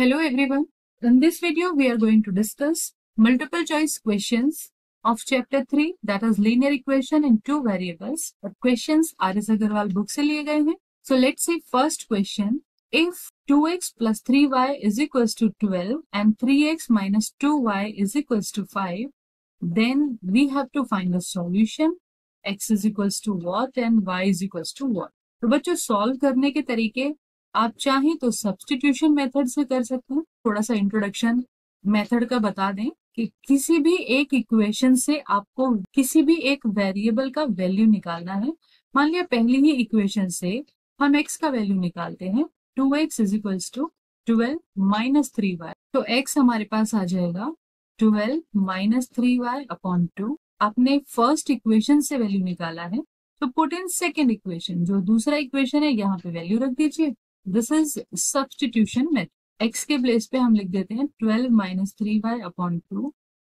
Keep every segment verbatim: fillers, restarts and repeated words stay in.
Hello everyone. In this video we are going to discuss multiple choice questions of chapter three, that is linear equation in two variables. But questions R S Agarwal book से लिए गए हैं. So let's see first question. If two x plus three y is equals to twelve and three x minus two y is equals to five, then we have to find the solution. X is equals to what and y is equals to what. तो बच्चों solve करने के तरीके आप चाहें तो substitution method से कर सकते हैं. थोड़ा सा इंट्रोडक्शन मेथड का बता दें कि किसी भी एक इक्वेशन से आपको किसी भी एक वेरिएबल का वैल्यू निकालना है. मान लिया पहली ही इक्वेशन से हम x का वैल्यू निकालते हैं. Two x is equals to twelve minus three y. तो x हमारे पास आ जाएगा twelve minus three y upon two. आपने फर्स्ट इक्वेशन से वैल्यू निकाला है तो पुट इन सेकेंड इक्वेशन. जो दूसरा इक्वेशन है यहाँ पे वैल्यू रख दीजिए. This is substitution method. x के प्लेस पे हम लिख देते हैं twelve minus three y upon two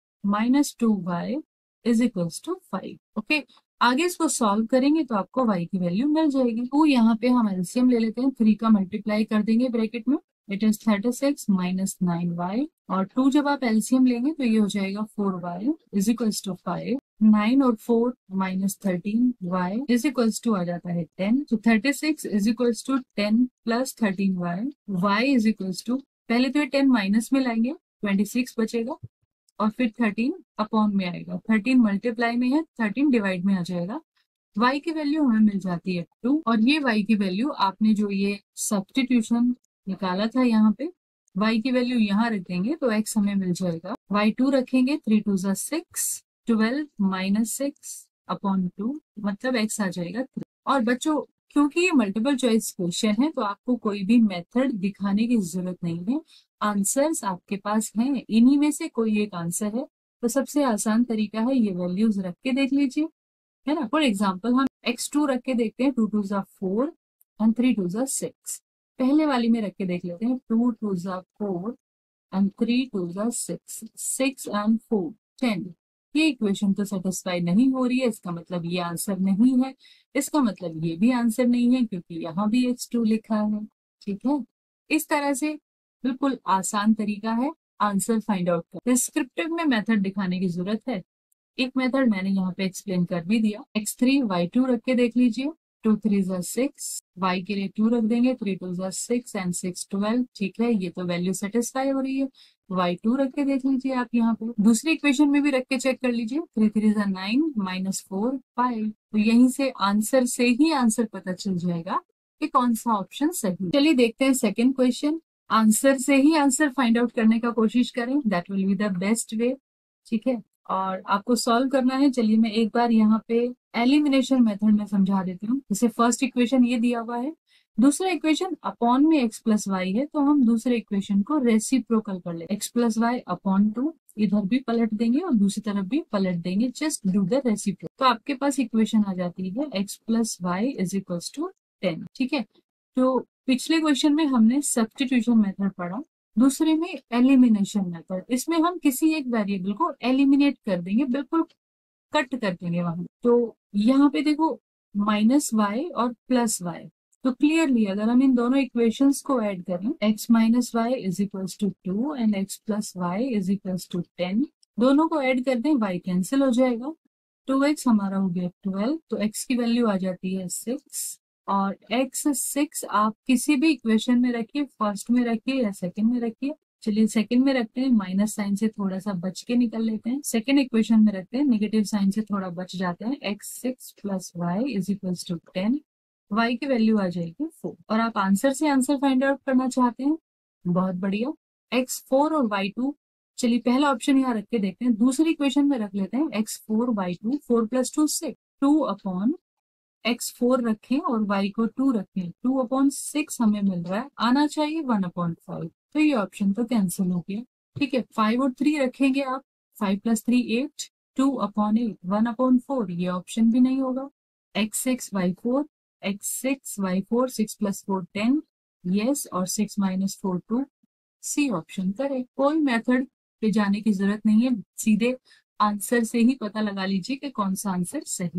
minus two y is equals to five. Okay, आगे इसको सॉल्व करेंगे तो आपको y की वैल्यू मिल जाएगी. तो यहाँ पे हम एलसीएम ले लेते हैं. थ्री का मल्टीप्लाई कर देंगे ब्रैकेट में. It is thirty six minus nine y और टू जब आप एलसीएम लेंगे तो ये हो जाएगा four y is equals to five. Nine और four minus thirteen y is equals to आ जाता है टेन. तो thirty six is equals to ten plus thirteen y. Y is equals to, पहले तो ये टेन माइनस में लाएंगे, ट्वेंटी सिक्स बचेगा और फिर थर्टीन अपॉन में आएगा. थर्टीन मल्टीप्लाई में है, थर्टीन डिवाइड में आ जाएगा. y की वैल्यू हमें मिल जाती है टू. और ये y की वैल्यू आपने जो ये सब्स्टिट्यूशन निकाला था यहाँ पे, y की वैल्यू यहाँ रख देंगे तो x हमें मिल जाएगा. वाई टू रखेंगे, थ्री टू जा six, twelve minus six upon two, मतलब x आ जाएगा थ्री. और बच्चों क्योंकि ये मल्टीपल चॉइस क्वेश्चन है तो आपको कोई भी मेथड दिखाने की जरूरत नहीं है. आंसर्स आपके पास हैं, इन्हीं में से कोई एक आंसर है. तो सबसे आसान तरीका है ये वैल्यूज रख के देख लीजिए, है ना. फॉर एग्जाम्पल हम एक्स टू रख के देखते हैं. टू टू जा फोर एंड थ्री टू जा सिक्स. पहले वाली में रख के देख लेते हैं. टू टू जा फोर एंड थ्री टू जा six, six and four ten. ये इक्वेशन तो सेटिस्फाई नहीं हो रही है, इसका मतलब ये आंसर नहीं है. इसका मतलब ये भी आंसर नहीं है क्योंकि यहाँ भी एक्स टू लिखा है. ठीक है, इस तरह से बिल्कुल आसान तरीका है आंसर फाइंड आउट कर. डिस्क्रिप्टिव में मेथड दिखाने की जरूरत है. एक मेथड मैंने यहाँ पे एक्सप्लेन कर भी दिया. एक्स थ्री वाई टू रख के देख लीजिए. टू थ्री जा सिक्स, वाई के लिए टू रख देंगे. थ्री टू जा सिक्स एंड सिक्स ट्वेल्व. ठीक है, ये तो वैल्यू सेटिस्फाई हो रही है. वाई टू रख के देख लीजिए आप यहाँ पे. दूसरी इक्वेशन में भी रख के चेक कर लीजिए. थ्री थ्री जा नाइन माइनस फोर फाइव. तो यहीं से आंसर से ही आंसर पता चल जाएगा कि कौन सा ऑप्शन सही. चलिए देखते हैं सेकेंड क्वेश्चन. आंसर से ही आंसर फाइंड आउट करने का कोशिश करें, that will be the best way. ठीक है, और आपको सॉल्व करना है. चलिए मैं एक बार यहाँ पे एलिमिनेशन मेथड में समझा देती हूँ. जैसे फर्स्ट इक्वेशन ये दिया हुआ है, दूसरा इक्वेशन अपॉन में x प्लस वाई है, तो हम दूसरे इक्वेशन को रेसिप्रोकल कर ले. x plus y upon two, इधर भी पलट देंगे और दूसरी तरफ भी पलट देंगे. Just do the reciprocal. तो आपके पास इक्वेशन आ जाती है x plus y is equals to ten. ठीक है, तो पिछले क्वेश्चन में हमने सब्स्टिट्यूशन मेथड पढ़ा, दूसरे में एलिमिनेशन मेथड. इसमें हम किसी एक वेरिएबल को एलिमिनेट कर देंगे, बिल्कुल कट कर देंगे वहां. तो यहाँ पे देखो माइनस वाई और प्लस वाई. तो क्लियरली अगर हम इन दोनों इक्वेशंस को ऐड करें, x minus y is equals to two and x plus y is equals to ten, दोनों को ऐड कर दें, y कैंसिल हो जाएगा. टू एक्स हमारा हो गया ट्वेल्व, तो x की वैल्यू आ जाती है सिक्स. और x सिक्स आप किसी भी इक्वेशन में रखिए, फर्स्ट में रखिए या सेकंड में रखिए. चलिए सेकंड में रखते हैं, माइनस साइन से थोड़ा सा बच के निकल लेते हैं. सेकंड इक्वेशन में रखते हैं, नेगेटिव साइन से थोड़ा बच जाते हैं. X six plus y is equals to ten. y की वैल्यू आ जाएगी फोर. और आप आंसर से आंसर फाइंड आउट करना चाहते हैं, बहुत बढ़िया. एक्स फोर और वाई टू, चलिए पहला ऑप्शन यहाँ रख के देखते हैं. दूसरी इक्वेशन में रख लेते हैं x four y two. Four plus two six, two upon x four रखें और y को टू रखें. टू अपॉन सिक्स हमें मिल रहा है, आना चाहिए वन अपॉन फाइव. तो ये ऑप्शन तो कैंसिल हो गया. ठीक है, फाइव और थ्री रखेंगे आप. Five plus three eight, two upon eight, one upon four, ये ऑप्शन भी नहीं होगा. X six y four, x six y four, six plus four ten, yes. और six minus four two, C option correct. कोई method पे जाने की जरूरत नहीं है, सीधे आंसर से ही पता लगा लीजिए कि कौन सा आंसर सही है.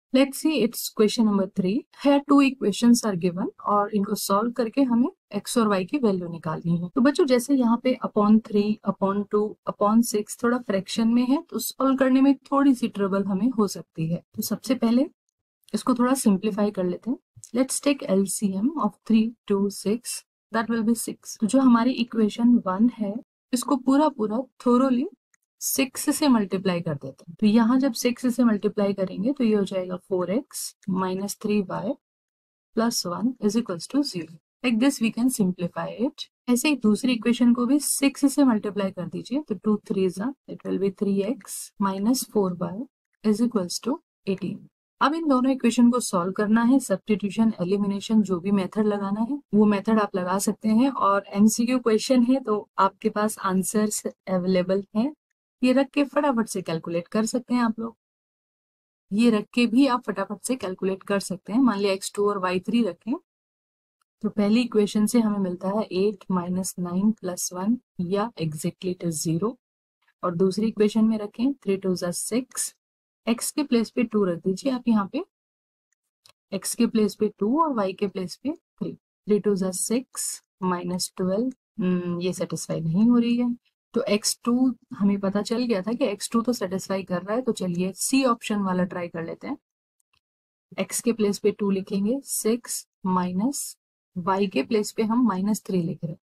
Let's see it's question number three. है टू इक्वेशंस आर गिवन और इनको सॉल्व करके हमें एक्स और वाई की वैल्यू निकालनी है। तो बच्चों जैसे यहाँ पे upon three upon two upon six थोड़ा फ्रैक्शन में है तो सॉल्व करने में थोड़ी सी ट्रबल हमें हो सकती है। तो सबसे पहले इसको थोड़ा सिंप्लीफाई कर लेते हैं। Let's take LCM of three two six, that will be six. तो जो हमारी इक्वेशन वन है इसको पूरा पूरा थोरोली सिक्स से मल्टीप्लाई कर देते हैं। तो यहाँ जब सिक्स से मल्टीप्लाई करेंगे तो ये हो जाएगा four x minus three y plus one is equals to zero. Like this we can simplify it. ऐसे ही दूसरी इक्वेशन को भी सिक्स से मल्टीप्लाई कर दीजिए तो टू थ्री ज़ा it will be three x minus four y is equals to eighteen. अब इन दोनों इक्वेशन को सॉल्व करना है। सब्स्टिट्यूशन, एलिमिनेशन, जो भी मेथड लगाना है वो मेथड आप लगा सकते हैं। और एमसीक्यू क्वेश्चन है तो आपके पास आंसर्स अवेलेबल हैं। ये रख के फटाफट से कैलकुलेट कर सकते हैं आप लोग। ये रख के भी आप फटाफट से कैलकुलेट कर सकते हैं। मान लिया एक्स टू और वाई थ्री रखें तो पहली इक्वेशन से हमें मिलता है eight minus nine plus one या एग्जैक्टली इट इज जीरो। और दूसरी इक्वेशन में रखें थ्री टू ज़ा सिक्स, एक्स के प्लेस पे टू रख दीजिए आप यहाँ पे, एक्स के प्लेस पे टू और वाई के प्लेस पे थ्री। थ्री टू ज़ा सिक्स माइनस ट्वेल्व, ये सेटिस्फाई नहीं हो रही है तो एक्स टू हमें पता चल गया था कि एक्स टू तो सेटिस्फाई कर रहा है। तो चलिए सी ऑप्शन वाला ट्राई कर लेते हैं। एक्स के प्लेस पे टू लिखेंगे, सिक्स माइनस वाई के प्लेस पे हम माइनस थ्री लिख रहे हैं,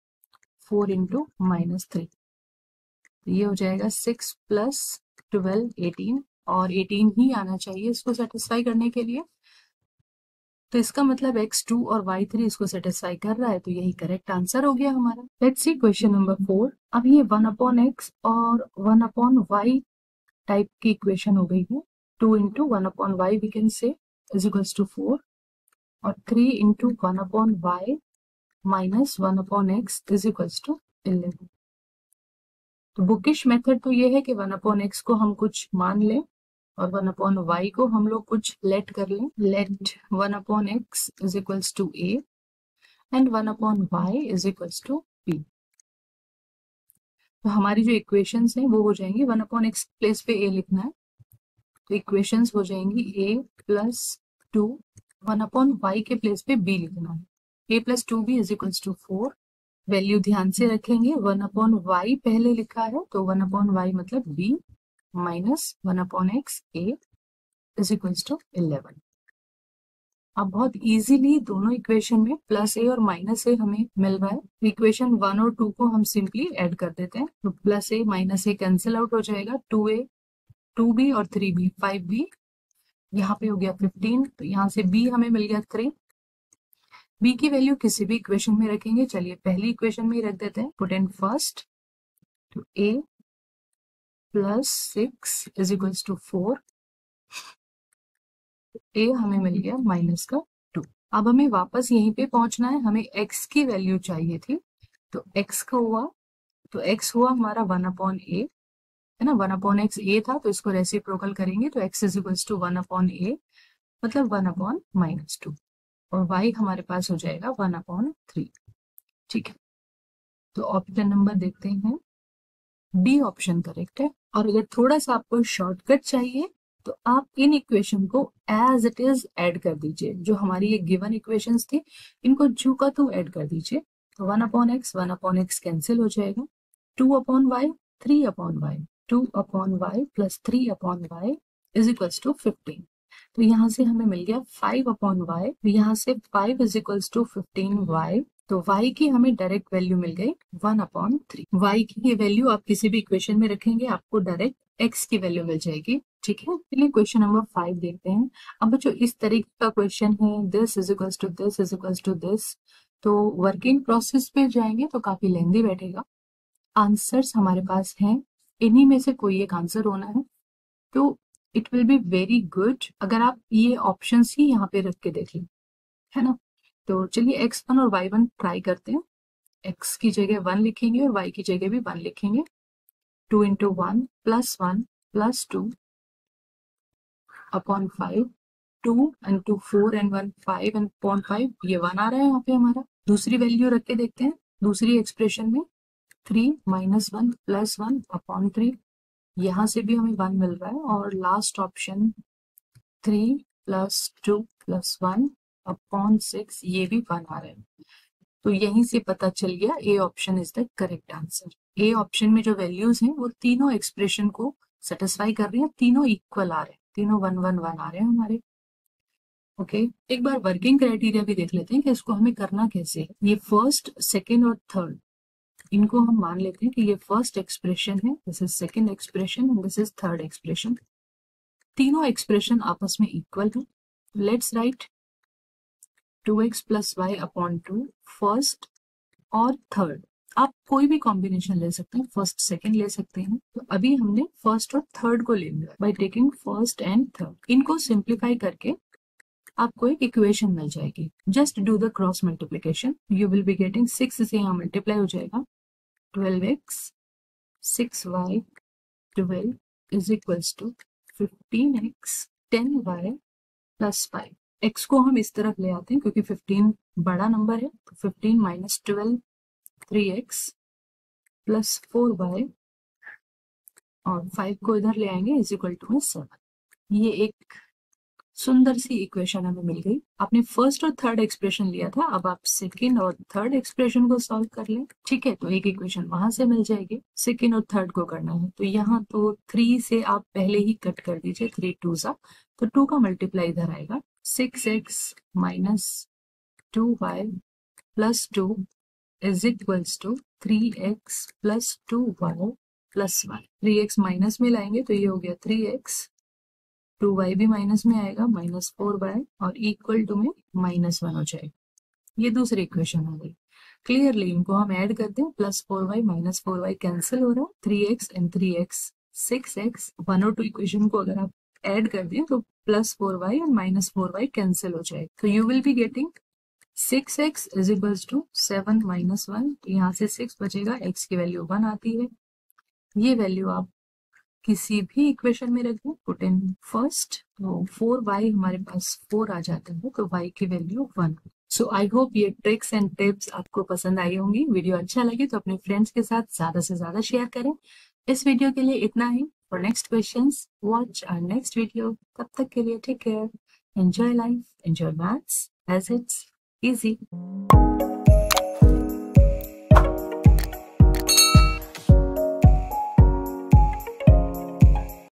फोर इंटू माइनस थ्री। ये हो जाएगा सिक्स प्लस ट्वेल्व एटीन, और एटीन ही आना चाहिए इसको सेटिस्फाई करने के लिए। तो इसका मतलब एक्स टू और वाई थ्री इसको सेटिस्फाई कर रहा है तो यही करेक्ट आंसर हो गया हमारा। Let's see question number four. अब ये वन अपॉन एक्स और वन अपॉन वाई टाइप की इक्वेशन हो गई है। Two into one upon y we can say is equals to four, और three into one upon y minus one upon x is equals to eleven. तो bookish method तो ये है कि वन अपॉन एक्स को हम कुछ मान लें और वन अपॉन वाई को हम लोग कुछ लेट कर लें। Let one upon x is equals to A and one upon y is equals to B. तो हमारी जो इक्वेशंस हैं वो हो जाएंगी, वन अपॉन एक्स प्लेस पे ए लिखना है तो इक्वेशंस हो जाएंगी A plus two, one upon y के प्लेस पे बी लिखना है, A plus two B is equals to four. Value ध्यान से रखेंगे, वन अपॉन वाई पहले लिखा है तो वन अपॉन वाई मतलब B minus one upon x A is equals to eleven. अब बहुत इजीली दोनों इक्वेशन में प्लस ए और माइनस ए हमें मिल रहा है। इक्वेशन वन और टू को हम सिंपली ऐड कर देते हैं तो plus A minus A cancel out हो जाएगा, टू ए टू बी और थ्री बी फाइव बी, यहाँ पे हो गया फिफ्टीन। तो यहाँ से बी हमें मिल गया थ्री। बी की वैल्यू किसी भी इक्वेशन में रखेंगे, चलिए पहली इक्वेशन में ही रख देते हैं, पुट इन फर्स्ट। तो A plus six is equals to four, A हमें मिल गया माइनस का टू। अब हमें वापस यहीं पे पहुंचना है, हमें x की वैल्यू चाहिए थी तो x का हुआ, तो x हुआ हमारा वन अपॉन ए है ना, वन अपॉन एक्स ए था तो इसको रेसिप्रोकल करेंगे तो x is equals to one upon A मतलब वन अपॉन माइनस टू, और y हमारे पास हो जाएगा वन अपॉन थ्री। ठीक है, तो ऑप्शन नंबर देखते हैं, डी ऑप्शन करेक्ट है। और अगर थोड़ा सा आपको शॉर्टकट चाहिए तो आप इन इक्वेशन को एज इट इज ऐड कर दीजिए। जो हमारी ये गिवन इक्वेशंस थी इनको जू का तू ऐड कर दीजिए। तो one upon x one upon x cancel हो जाएगा, two upon y three upon y, two upon y plus three upon y is equals to fifteen. तो यहाँ से हमें मिल गया फाइव अपॉन वाई, यहाँ से five is equals to fifteen y. तो y की हमें डायरेक्ट वैल्यू मिल गई वन अपॉन थ्री। y की ये वैल्यू आप किसी भी इक्वेशन में रखेंगे आपको डायरेक्ट x की वैल्यू मिल जाएगी। ठीक है, चलिए क्वेश्चन नंबर फाइव देखते हैं। अब बच्चों इस तरीके का क्वेश्चन है, this is equals to this is equals to this, तो वर्किंग प्रोसेस पे जाएंगे तो काफी लेंदी बैठेगा। आंसर्स हमारे पास हैं, इन्हीं में से कोई एक आंसर होना है। तो it will be very good अगर आप ये ऑप्शंस ही यहाँ पे रख के देख लें, है ना। तो चलिए एक्स वन और वाई वन ट्राई करते हैं। एक्स की जगह वन लिखेंगे और वाई की जगह भी वन लिखेंगे। Two into one plus one plus two upon five, two into four and one five and upon five, ये वन आ रहा है यहाँ पे हमारा। दूसरी वैल्यू रख के देखते हैं, दूसरी एक्सप्रेशन में three minus one plus one upon three, यहाँ से भी हमें वन मिल रहा है। और last option three plus two plus one upon six, ये भी वन आ रहा है। तो यहीं से पता चल गया A option is the correct answer. A option में जो वैल्यूज हैं वो तीनों एक्सप्रेशन को सेटिस्फाई कर रही हैं, तीनों इक्वल आ रहे हैं, तीनों वन वन वन आ रहे हैं हमारे। Okay okay. एक बार वर्किंग क्राइटेरिया भी देख लेते हैं कि इसको हमें करना कैसे है। ये फर्स्ट, सेकेंड और थर्ड, इनको हम मान लेते हैं कि ये फर्स्ट एक्सप्रेशन है, this is second expression and this is third expression. तीनों एक्सप्रेशन आपस में इक्वल है। Let's write two x plus y upon two first और थर्ड। आप कोई भी कॉम्बिनेशन ले सकते हैं, फर्स्ट सेकंड ले सकते हैं। तो अभी हमने फर्स्ट और थर्ड को ले लिया by taking first and third. इनको सिंप्लीफाई करके आपको एक इक्वेशन मिल जाएगी। Just do the cross multiplication, you will be getting six से यहाँ मल्टीप्लाई हो जाएगा, twelve x six y twelve is equals to fifteen x ten y plus five. X को हम इस तरफ ले आते हैं क्योंकि फिफ्टीन बड़ा नंबर है, तो fifteen minus twelve three x plus four y और फाइव को इधर ले आएंगे इज इक्वल टू सेवन। ये एक सुंदर सी इक्वेशन हमें मिल गई। आपने फर्स्ट और थर्ड एक्सप्रेशन लिया था, अब आप सेकेंड और थर्ड एक्सप्रेशन को सॉल्व कर लें। ठीक है, तो एक इक्वेशन वहां से मिल जाएगी, सेकेंड और थर्ड को करना है। तो यहाँ तो थ्री से आप पहले ही कट कर दीजिए, थ्री टू सा, तो टू का मल्टीप्लाई इधर आएगा, six x minus two y plus two is equals to three x plus two y plus one. Three x minus में लाएंगे तो ये हो गया थ्री एक्स, टू वाई भी माइनस में आएगा, माइनस फोर वाई और इक्वल टू में माइनस वन हो जाएगा। ये दूसरी इक्वेशन हो गई। क्लियरली इनको हम ऐड करते हैं, plus four y minus four y cancel हो रहा है, three x and three x six x. One और टू इक्वेशन को अगर आप ऐड कर दें तो plus four y and minus four y cancel हो जाएगा। तो you will be getting six x is equals to seven minus one. यहाँ से सिक्स बचेगा, एक्स की वैल्यू वन आती है। ये वैल्यू आप किसी भी इक्वेशन में रख दें, पुट इन फर्स्ट, तो फोर वाई हमारे पास फोर आ जाता है, तो वाई की value one. So I hope ये ट्रिक्स एंड टिप्स आपको पसंद आई होंगी। वीडियो अच्छा लगे तो अपने फ्रेंड्स के साथ ज्यादा से ज्यादा शेयर करें। इस वीडियो के लिए इतना ही। For next questions watch our next video. तब तक के लिए take care, enjoy life, enjoy maths as it's easy.